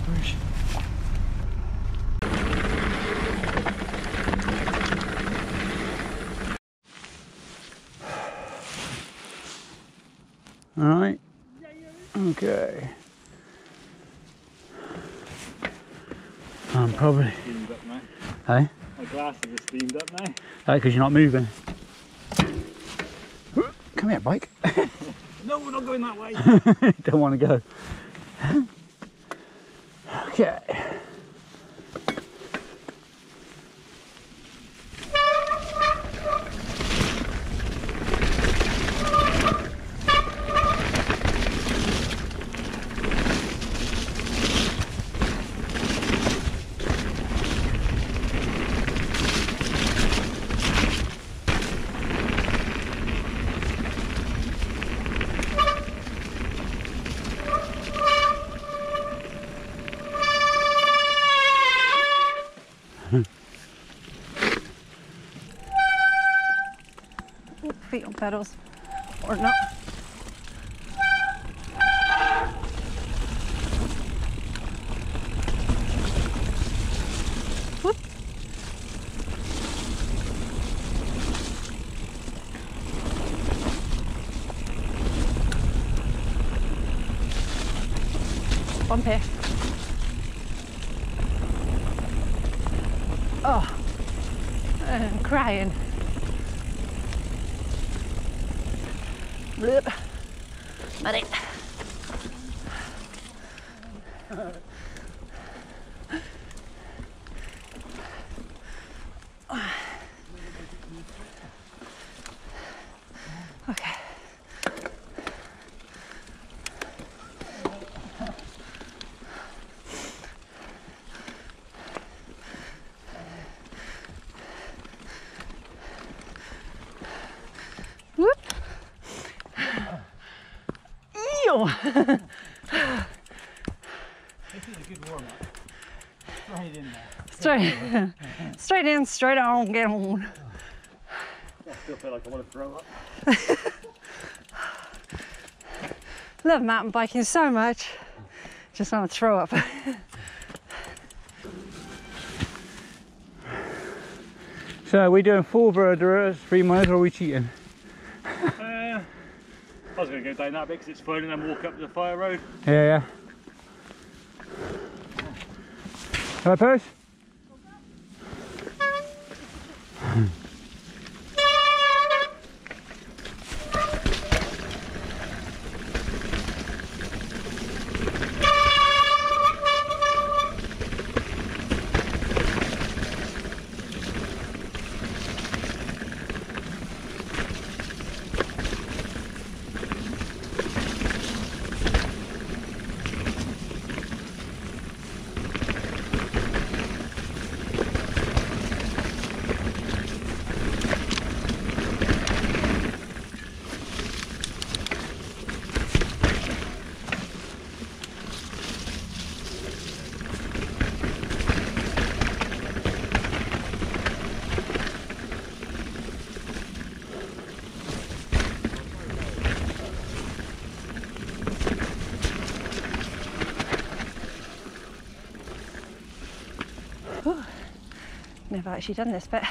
push. All right. Okay. I'm probably. Steamed up now. Hey? My glasses are steamed up now. Hey, because you're not moving. Come here, bike. No, we're not going that way. Don't want to go. Okay. Feet on pedals, or not. Whoop. Bump here. Oh, I'm crying. Bloop. Muddy. Okay. Whoop. This is a good warm up. Straight in there. Straight in, straight on, get on. I still feel like I want to throw up. Love mountain biking so much. Just want to throw up. So are we doing full verder, 3 miles, or are we cheating? I was going to go down that bit because it's fun and then walk up the fire road. Yeah. Shall I push? Never actually done this bit.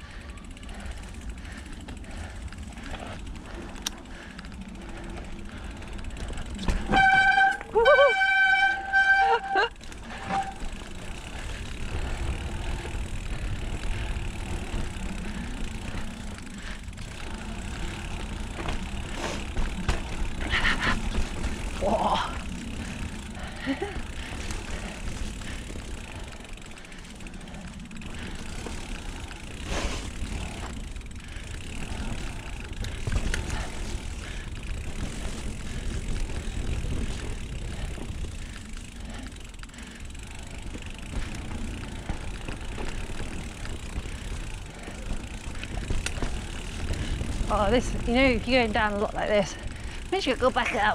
Oh, this, you know, if you're going down a lot like this, makes you go back up.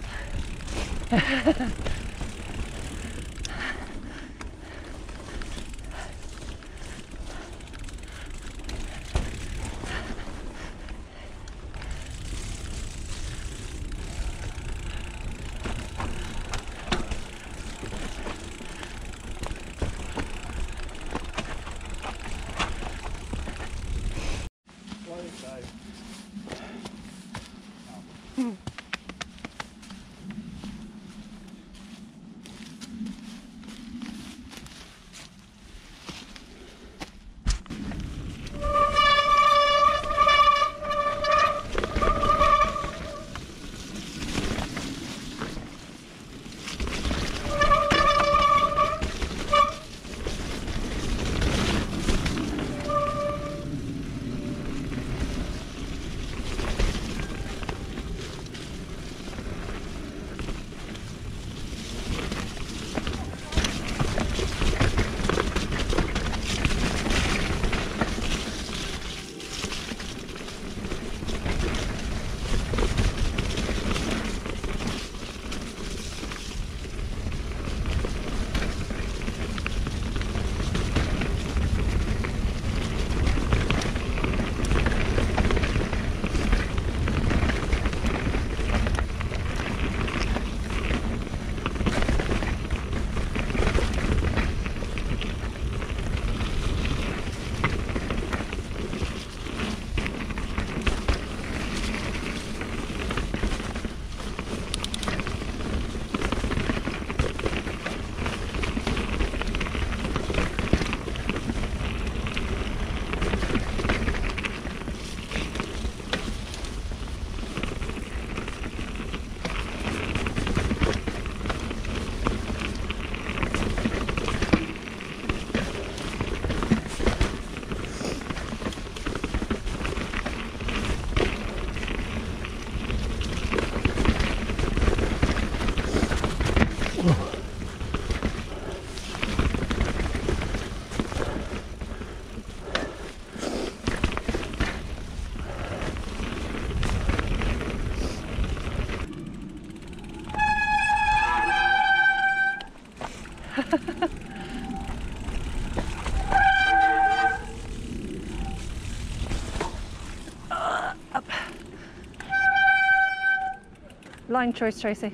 line choice, Tracy.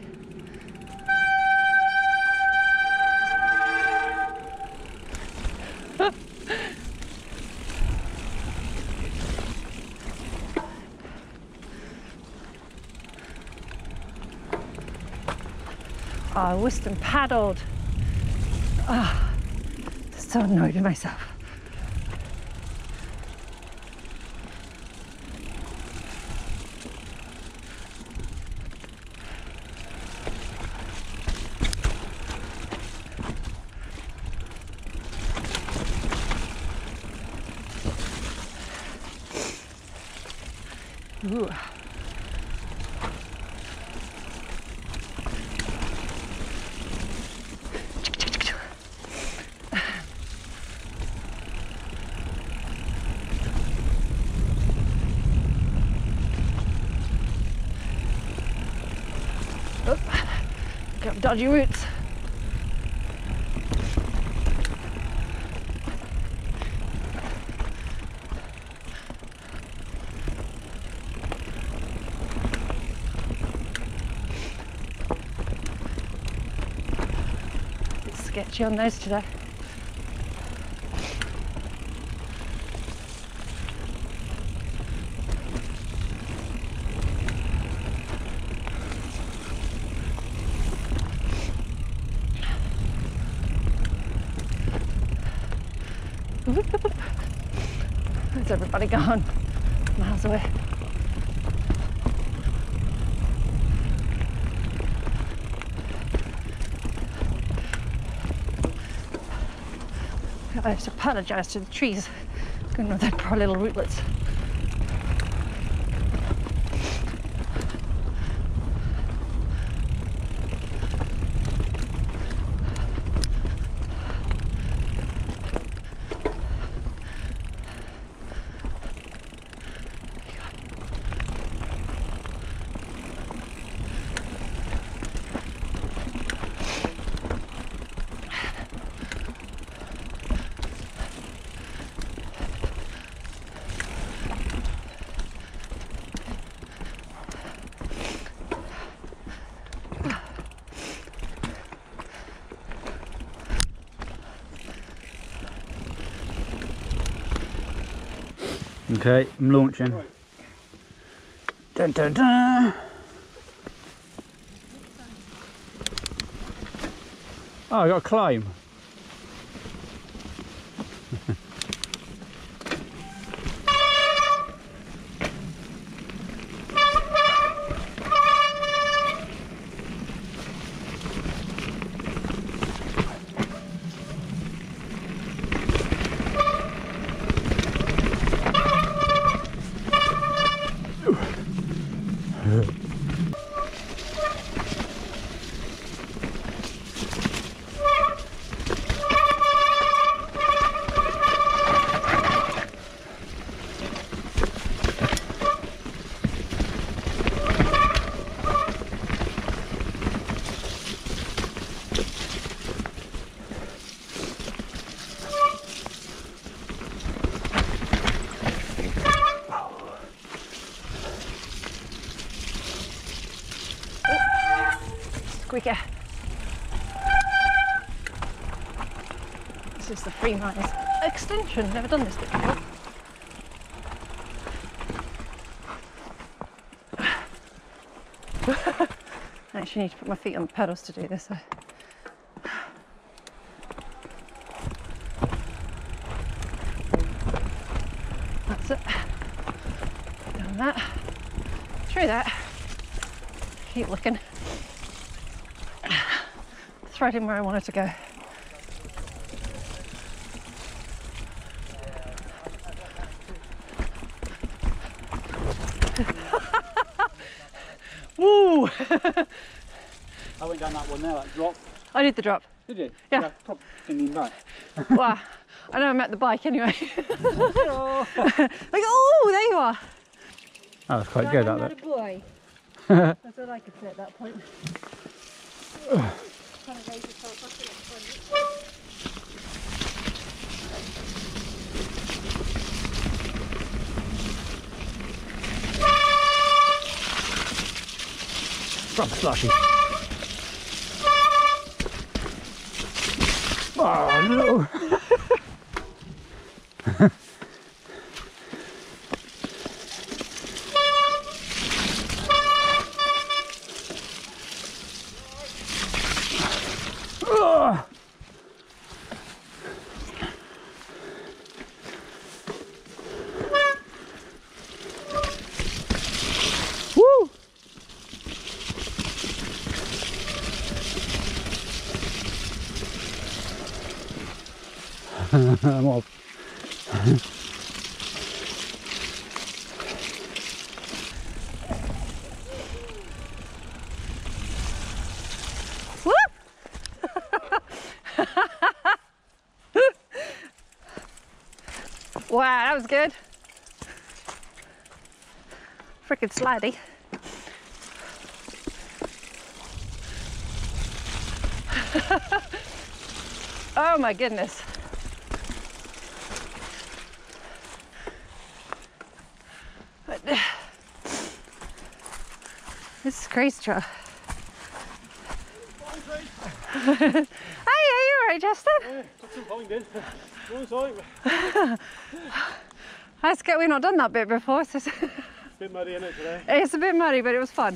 Oh, I whisked and paddled. Oh, so annoyed with myself. Ooh. Oh, got dodgy roots. Sketchy on those today. Where's everybody gone? Miles away. I have to apologise to the trees, going with their poor little rootlets. Okay, I'm launching. Right. Dun, dun, dun. Oh, I got to climb. Squeaker. This is the Freeminers extension. Never done this before. I actually need to put my feet on the pedals to do this. That's it. Done that. Through that. Keep looking. Right in where I wanted to go. Woo! I went down that one there, that drop. I did the drop. Did you? Yeah. Top thinking back. Well, I know I'm at the bike anyway. Like, oh, there you are. That was quite good, I'm that not a boy. bit. That's all I could say at that point. Proper slushy. Oh no! Oh. Woo! I'm off. Whoop! Wow, that was good. Frickin' slidey. Oh my goodness. This is crazy trail. Hey, are you alright, Justin? Yeah, took some finding. One side. That's good, we've not done that bit before. So It's a bit muddy in it today. it's a bit muddy, but it was fun.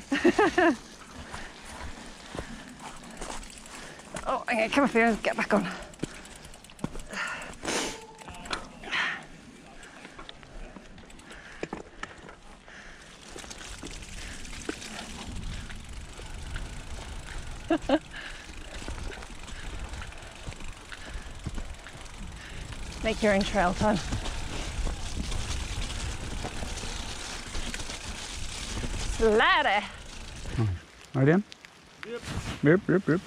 Oh, I'm gonna come up here and get back on. Make your own trail time. Slider. Right in? Yep. Yep, yep, yep.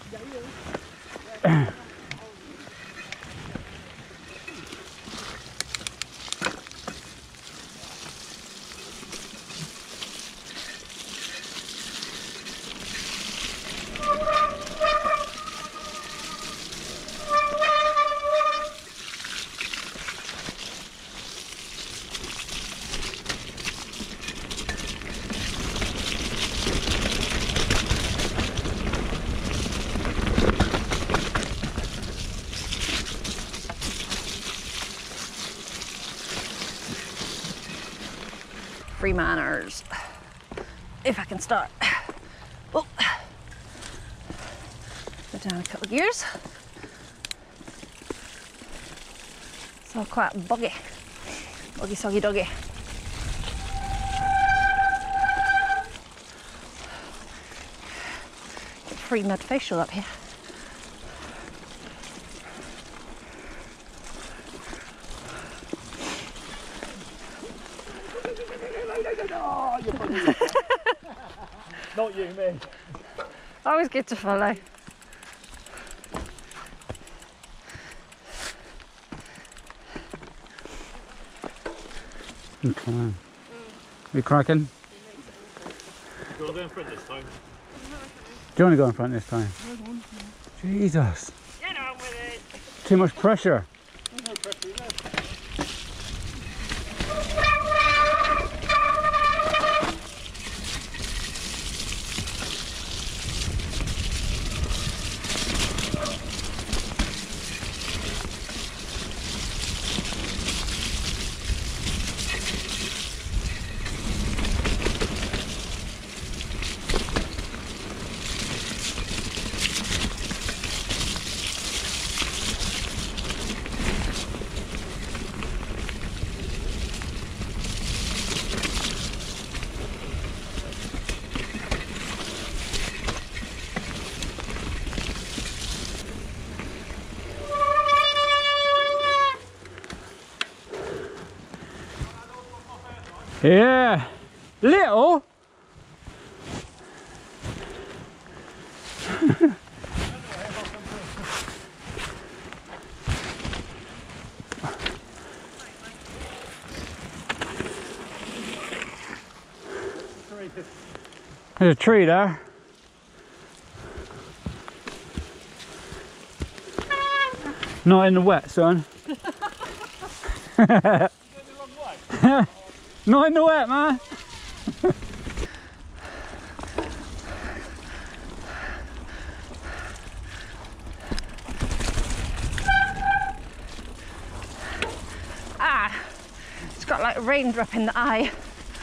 Freeminers. If I can start. Oh. Go down a couple of gears. It's all quite buggy. Buggy, soggy, doggy. Get free mud facial up here. Not you, me. Always good to follow. Okay. We cracking? Do you want to go in front this time? Do you want to go in front this time? Jesus. Get on with it. Too much pressure. There's no pressure in there. Yeah. Little. There's a tree there. Not in the wet, son. Not in the wet, man. like a raindrop in the eye.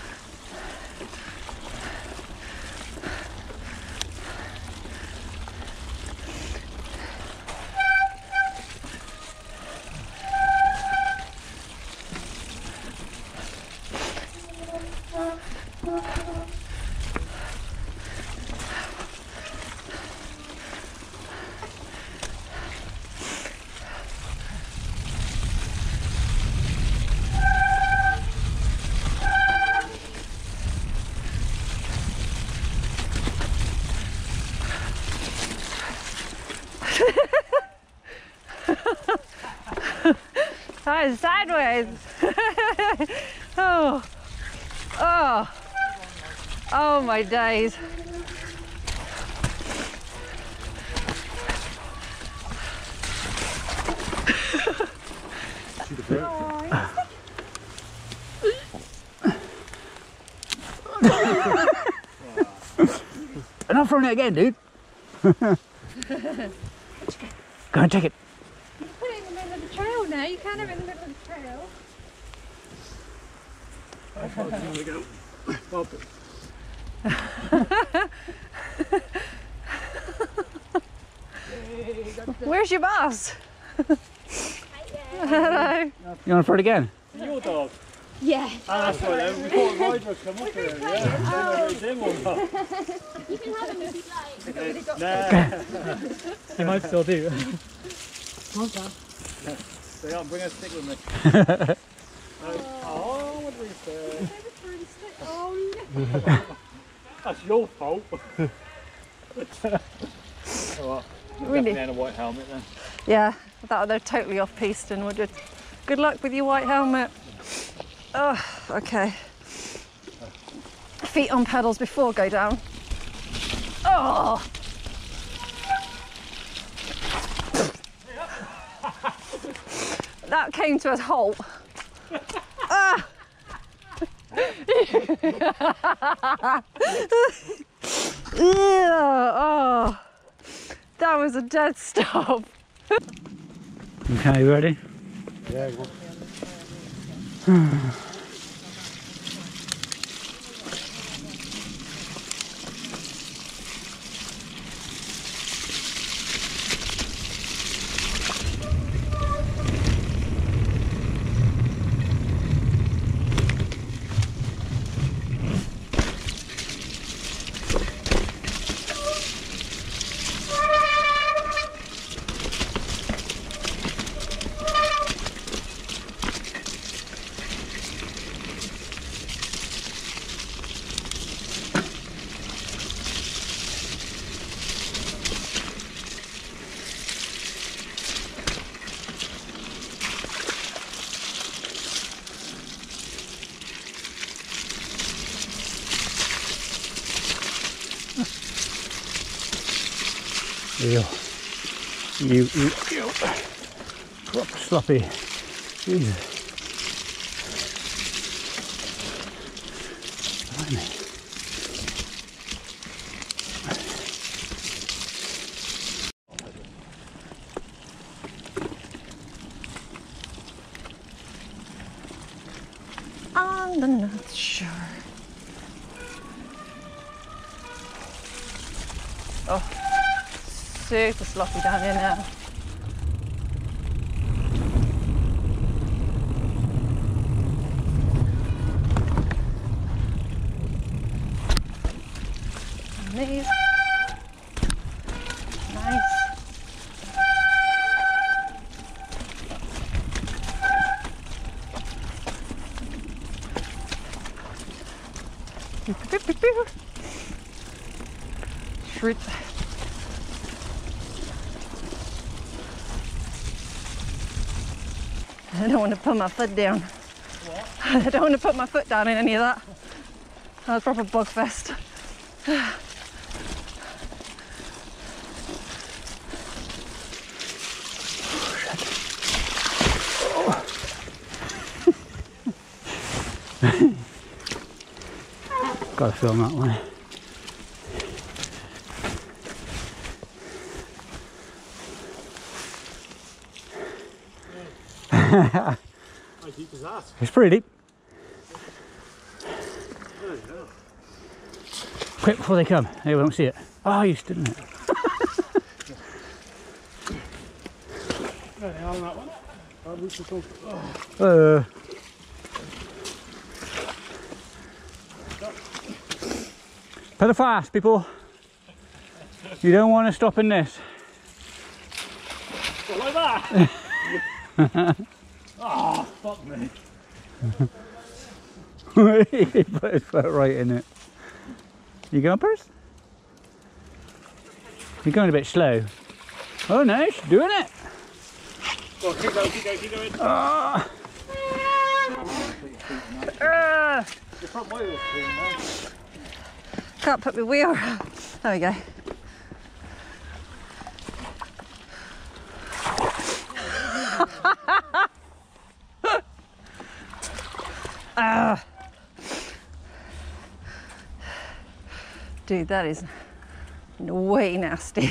That is sideways. Oh, oh, oh my days. And I'm throwing it again, dude. Go and check it. Put it in the middle of the trail now. You can't have it in the middle of the trail. Where's your boss? Hello. You want to throw it again? Your dog? Yeah. Ah, that's right then. We thought a rider would come up here. Yeah. You can have him if you'd like. Nah. He might still do. Come on, Sam. They don't bring a stick with me. Oh, what did we say? Oh, no. That's your fault. Oh, well. Really? Definitely had a white helmet then. Yeah, I thought they're totally off-piste and would. Good luck with your white helmet. Oh, okay. Feet on pedals before go down. Oh! That came to a halt. Ah! Oh, that was a dead stop. Okay, you ready? Yeah, go You. Proper sloppy. Jesus. Blimey. On the North Shore. Oh, super sloppy down here now. And these. Nice. Shrit. I don't want to put my foot down. What? I don't want to put my foot down in any of that. That was proper bug fest. Gotta film that one. How deep is that? It's pretty deep. Quick before they come. They won't see it. Oh, you stood in it. There they are on that one. Pedal fast, people. You don't want to stop in this. Well, like that. Oh, fuck me. He put his foot right in it. You going first? You're going a bit slow. Oh no, she's doing it. Well, keep going, keep going, keep going. The front wheel's clean, man. Can't put my wheel. There we go. Dude, that is way nasty.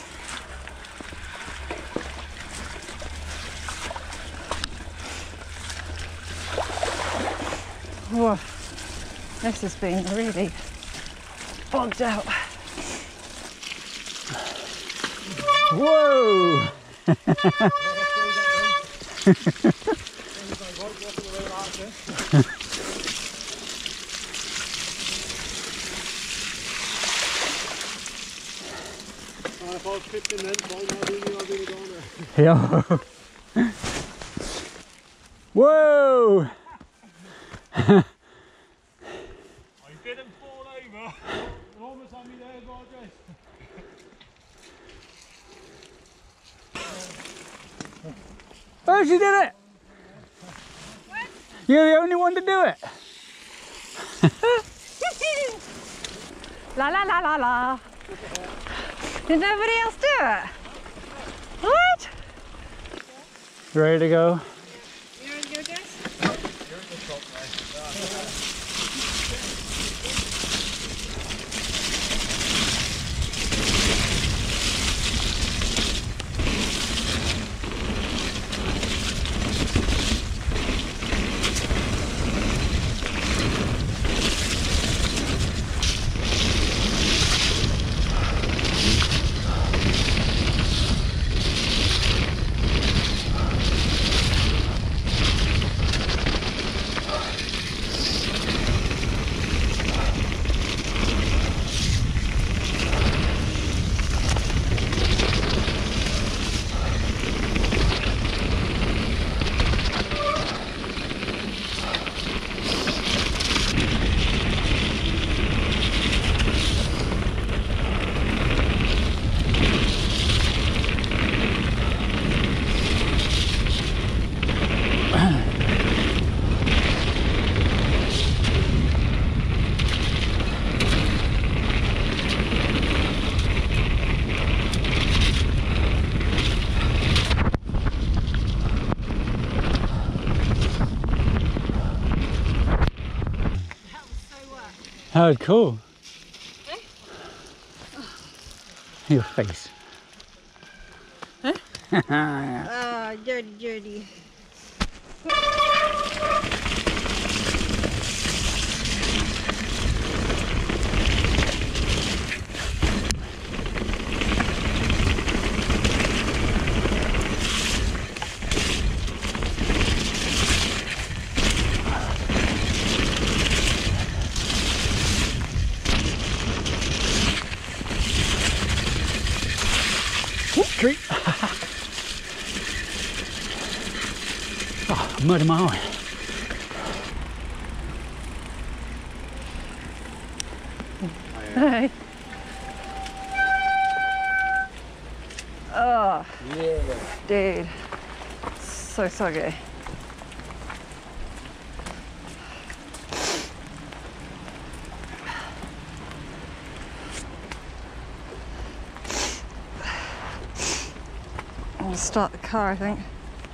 Whoa, this has been really bogged out. Whoa! If I was 15 then, fine, I'll do it on there. Yeah. Whoa! I didn't fall over. You're almost on me there, Roger. Oh, she did it! What? You're the only one to do it. La la la la la. Did nobody else do it? What? Ready to go? You ready to go, Jess? You're in the top there. That was cool. Your face. Ah, dirty, dirty. Treat. Oh, mud in my eye. Hey. Oh, Yeah. dude. So soggy. I'll start the car, I think.